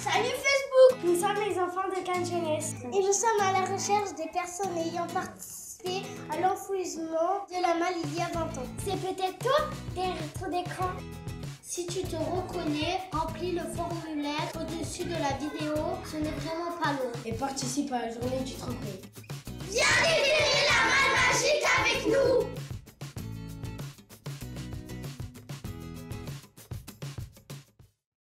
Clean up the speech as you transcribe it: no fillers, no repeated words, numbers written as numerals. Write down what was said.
Salut Facebook! Nous sommes les enfants de Cannes Jeunesse. Et nous sommes à la recherche des personnes ayant participé à l'enfouissement de la malle il y a 20 ans. C'est peut-être toi derrière ton écran. Si tu te reconnais, remplis le formulaire au-dessus de la vidéo, ce n'est vraiment pas long. Et participe à la journée du tremplin. Viens libérer la